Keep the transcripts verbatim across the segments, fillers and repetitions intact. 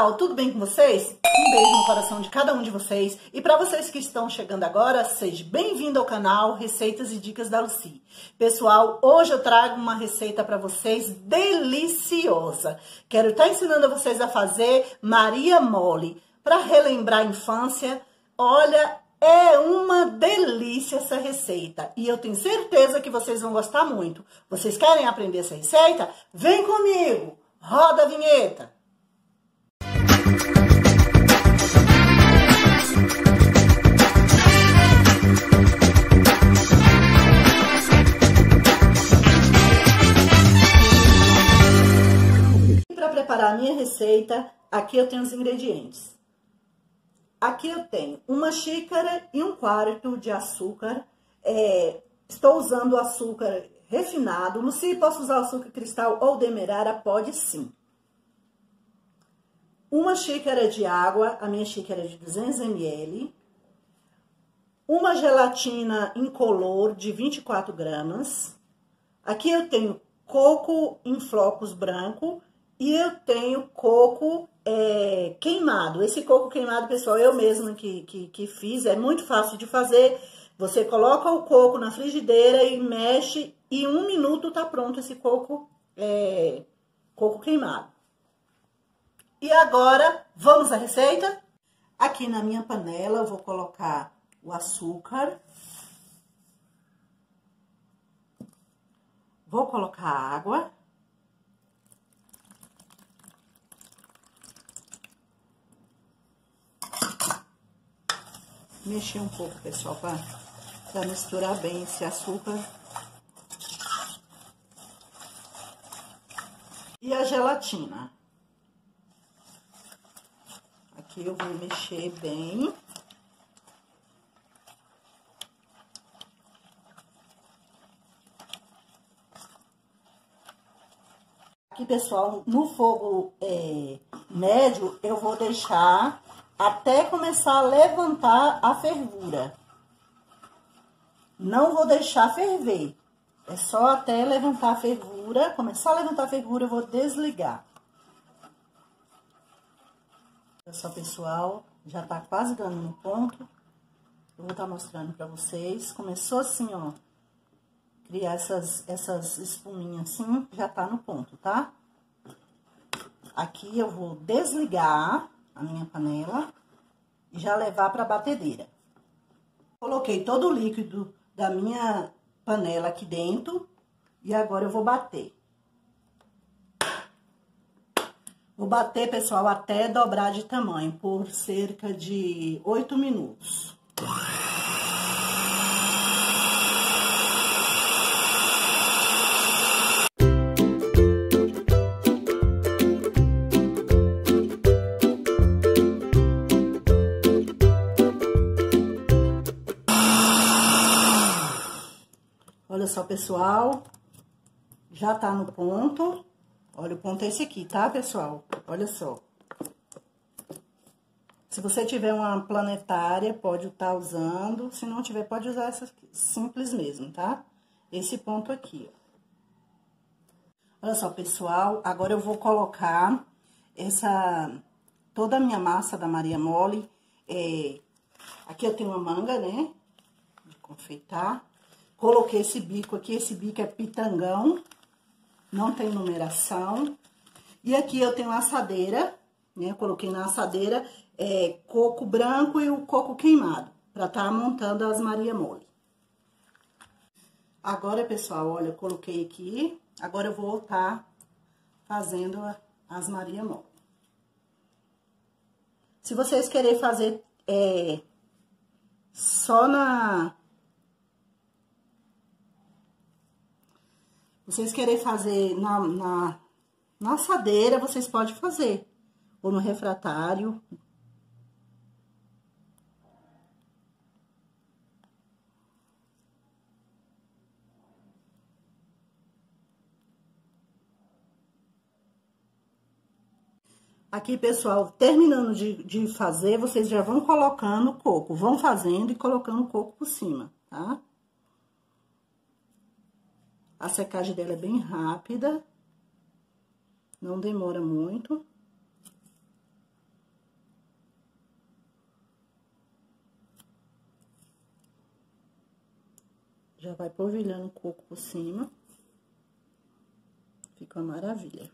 pessoal, tudo bem com vocês? Um beijo no coração de cada um de vocês. E para vocês que estão chegando agora, seja bem-vindo ao canal Receitas e Dicas da Lucy. Pessoal, hoje eu trago uma receita para vocês deliciosa. Quero estar ensinando a vocês a fazer Maria Mole. Para relembrar a infância, olha, é uma delícia essa receita. E eu tenho certeza que vocês vão gostar muito. Vocês querem aprender essa receita? Vem comigo! Roda a vinheta! Para preparar a minha receita, aqui eu tenho os ingredientes. Aqui eu tenho uma xícara e um quarto de açúcar. É, estou usando açúcar refinado. Lucy, posso usar açúcar cristal ou demerara? Pode sim. Uma xícara de água, a minha xícara é de duzentos mililitros. Uma gelatina incolor de vinte e quatro gramas. Aqui eu tenho coco em flocos branco e eu tenho coco é, queimado. Esse coco queimado, pessoal, eu mesma que, que, que fiz, é muito fácil de fazer. Você coloca o coco na frigideira e mexe e em um minuto tá pronto esse coco, é, coco queimado. E agora, vamos à receita? Aqui na minha panela eu vou colocar o açúcar. Vou colocar a água. Mexer um pouco, pessoal, para misturar bem esse açúcar. E a gelatina. Aqui eu vou mexer bem. Aqui, pessoal, no fogo é, médio, eu vou deixar até começar a levantar a fervura. Não vou deixar ferver. É só até levantar a fervura. Começar a levantar a fervura, eu vou desligar. Olha só, pessoal, já tá quase dando no ponto. Eu vou estar mostrando pra vocês. Começou assim, ó, criar essas, essas espuminhas assim, já tá no ponto, tá? Aqui eu vou desligar a minha panela e já levar pra batedeira. Coloquei todo o líquido da minha panela aqui dentro e agora eu vou bater. Vou bater, pessoal, até dobrar de tamanho, por cerca de oito minutos. Olha só, pessoal, já tá no ponto. Olha, o ponto é esse aqui, tá, pessoal? Olha só. Se você tiver uma planetária, pode estar usando. Se não tiver, pode usar essa simples mesmo, tá? Esse ponto aqui, ó. Olha só, pessoal, agora eu vou colocar essa... toda a minha massa da Maria Mole. É, aqui eu tenho uma manga, né? De confeitar. Coloquei esse bico aqui, esse bico é pitangão. Não tem numeração. E aqui eu tenho a assadeira, né? Eu coloquei na assadeira é, coco branco e o coco queimado, pra tá montando as Maria Mole. Agora, pessoal, olha, eu coloquei aqui. Agora eu vou estar fazendo as Maria Mole. Se vocês querem fazer é, só na... Vocês querem fazer na, na, na assadeira, vocês podem fazer. Ou no refratário. Aqui, pessoal, terminando de, de fazer, vocês já vão colocando o coco. Vão fazendo e colocando o coco por cima, tá? A secagem dela é bem rápida, não demora muito. Já vai polvilhando o coco por cima. Fica uma maravilha.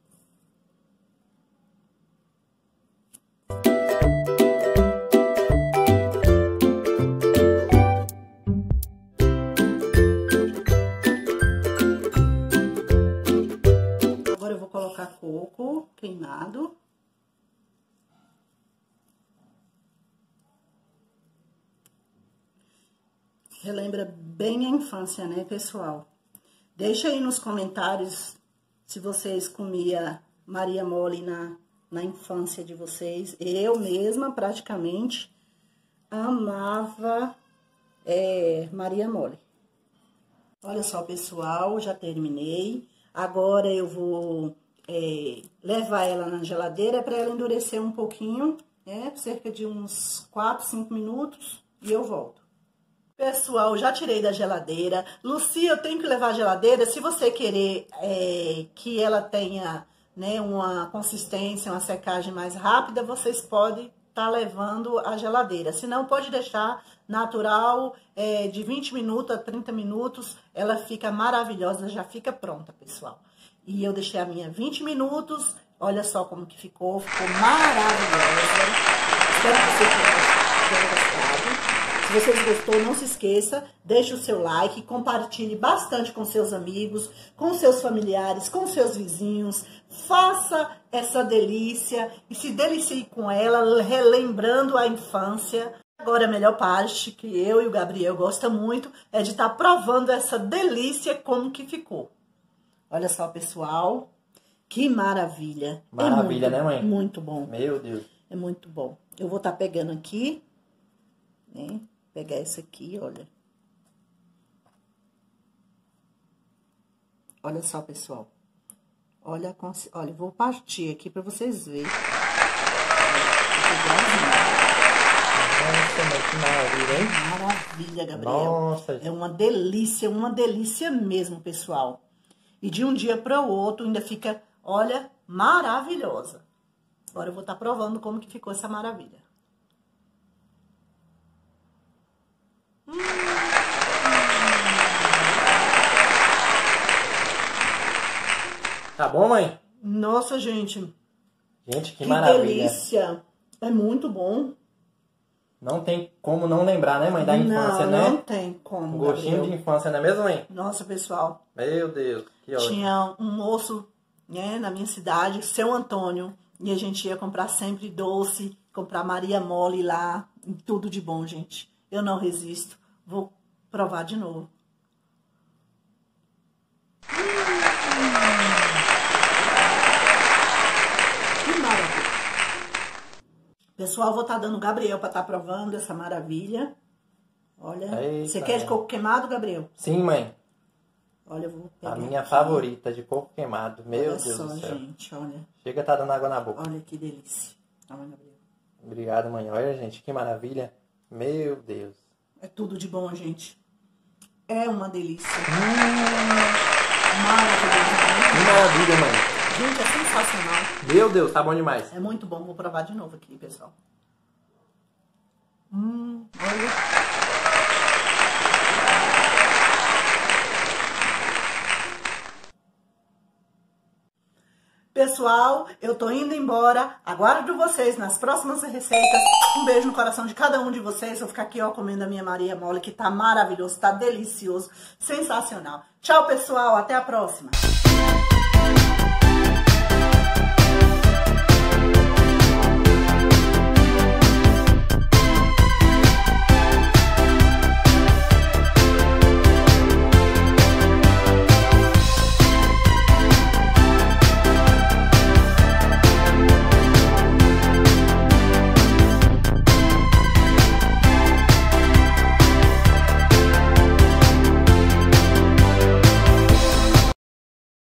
Agora eu vou colocar coco queimado. Relembra bem a infância, né, pessoal? Deixa aí nos comentários se vocês comiam Maria Mole na, na infância de vocês. Eu mesma, praticamente, amava é, Maria Mole. Olha só, pessoal, já terminei. Agora eu vou é, levar ela na geladeira para ela endurecer um pouquinho, né? Cerca de uns quatro, cinco minutos e eu volto. Pessoal, já tirei da geladeira. Lucia, eu tenho que levar a geladeira. Se você querer é, que ela tenha, né, uma consistência, uma secagem mais rápida, vocês podem estar tá levando a geladeira. Se não, pode deixar natural, é, de vinte minutos a trinta minutos. Ela fica maravilhosa, já fica pronta, pessoal. E eu deixei a minha vinte minutos. Olha só como que ficou. Ficou maravilhosa. Espero que vocês tenham gostado. Se vocês gostou, não se esqueça, deixe o seu like, compartilhe bastante com seus amigos, com seus familiares, com seus vizinhos. Faça essa delícia e se delicie com ela, relembrando a infância. Agora a melhor parte, que eu e o Gabriel gostam muito, é de estar provando essa delícia como que ficou. Olha só, pessoal, que maravilha. Maravilha, é muito, né, mãe? Muito bom. Meu Deus. É muito bom. Eu vou estar pegando aqui, né? Pegar esse aqui, olha. Olha só, pessoal. Olha, olha, vou partir aqui para vocês verem. Nossa, que maravilha, hein? Maravilha, Gabriel. Nossa. É uma delícia, uma delícia mesmo, pessoal. E de um dia para o outro ainda fica, olha, maravilhosa. Agora eu vou estar provando como que ficou essa maravilha. Hum. Tá bom, mãe? Nossa, gente. Gente, que, que maravilha. delícia. É muito bom. Não tem como não lembrar, né, mãe, da infância, não, né? Não tem como, Um gostinho Gabriel. de infância, não é mesmo, mãe? Nossa, pessoal. Meu Deus, que ótimo. Tinha um moço, né, na minha cidade, seu Antônio, e a gente ia comprar sempre doce, comprar Maria Mole lá, tudo de bom, gente. Eu não resisto. Vou provar de novo. Hum. Que maravilha. Pessoal, vou estar dando o Gabriel para estar provando essa maravilha. Olha. Eita, você quer de coco queimado, Gabriel? Sim, mãe. Olha, eu vou pegar A minha aqui. favorita de coco queimado. Meu olha Deus só, do céu. gente, olha. Chega, tá dando água na boca. Olha que delícia. Olha, Gabriel. Obrigado, mãe. Olha, gente, que maravilha. Meu Deus. É tudo de bom, gente. É uma delícia. Hum. Maravilhoso. Que maravilha, mãe. Gente, é sensacional. Meu Deus, tá bom demais. É muito bom. Vou provar de novo aqui, pessoal. Hum, olha. Pessoal, eu tô indo embora. Aguardo vocês nas próximas receitas. Um beijo no coração de cada um de vocês. Vou ficar aqui, ó, comendo a minha Maria Mole, que tá maravilhoso, tá delicioso, sensacional. Tchau, pessoal. Até a próxima.